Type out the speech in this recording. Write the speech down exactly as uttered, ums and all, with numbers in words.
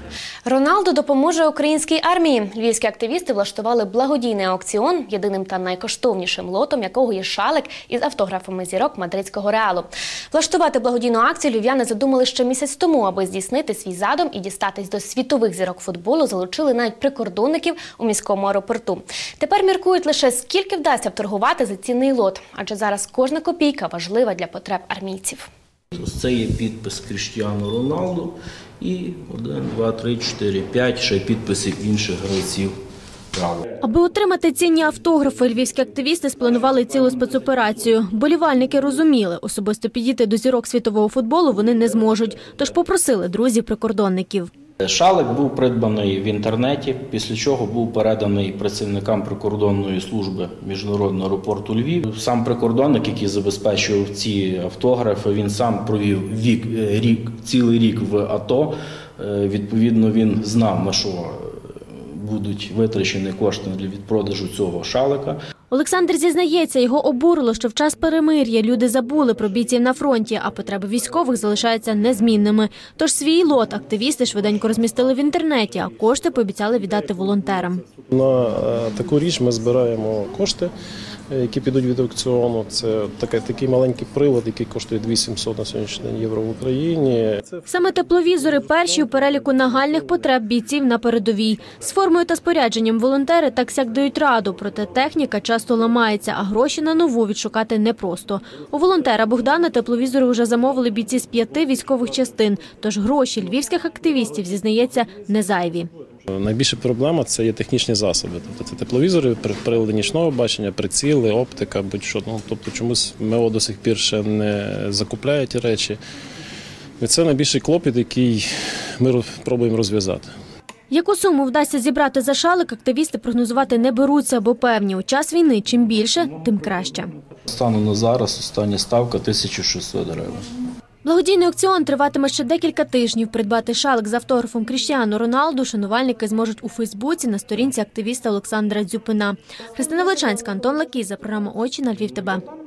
Роналдо допоможе українській армії. Львівські активісти влаштували благодійний аукціон, єдиним та найкоштовнішим лотом якого є шалик із автографами зірок мадридського Реалу. Влаштувати благодійну акцію львів'яни задумали ще місяць тому, аби здійснити свій задум і дістатись до світових зірок футболу, залучили навіть прикордонників у міському аеропорту. Тепер міркують лише, скільки вдасться вторгувати за цінний лот, адже зараз кожна копійка важлива для потреб армійців. Ось це є підпис Кріштіану Роналду і один, два, три, чотири, п'ять ще підписів інших гравців. Аби отримати цінні автографи, львівські активісти спланували цілу спецоперацію. Болівальники розуміли, особисто підійти до зірок світового футболу вони не зможуть, тож попросили друзів-прикордонників. Шалик був придбаний в інтернеті, після чого був переданий працівникам прикордонної служби міжнародного аеропорту Львів. Сам прикордонник, який забезпечував ці автографи, він сам провів вік, рік, цілий рік в АТО. Відповідно, він знав, на що будуть витрачені кошти для відпродажу цього шалика. Олександр зізнається, його обурило, що в час перемир'я люди забули про бійців на фронті, а потреби військових залишаються незмінними. Тож свій лот активісти швиденько розмістили в інтернеті, а кошти пообіцяли віддати волонтерам. На таку річ ми збираємо кошти, які підуть від аукціону. Це такий, такий маленький прилад, який коштує дві тисячі сімсот на сьогоднішній день євро в Україні. Саме тепловізори перші у переліку нагальних потреб бійців на передовій. З формою та спорядженням волонтери так сяк дають раду, проте техніка часто ламається, а гроші на нову відшукати непросто. У волонтера Богдана тепловізори вже замовили бійці з п'яти військових частин, тож гроші львівських активістів, зізнається, не зайві. Найбільша проблема – це є технічні засоби. Тобто це тепловізори, прилади нічного бачення, приціли, оптика, будь-що. Ну, тобто чомусь МЕО до сих пір ще не закупляє ті речі. І це найбільший клопіт, який ми пробуємо розв'язати. Яку суму вдасться зібрати за шалик, активісти прогнозувати не беруться, бо певні, у час війни чим більше, тим краще. Станом на зараз остання ставка – тисяча шістсот гривень. Благодійний аукціон триватиме ще декілька тижнів. Придбати шалик з автографом Кріштіану Роналду шанувальники зможуть у Фейсбуці на сторінці активіста Олександра Дзюпина. Христина Влечанська, Антон Лакіза, програма «Очі» на Львів ТБ.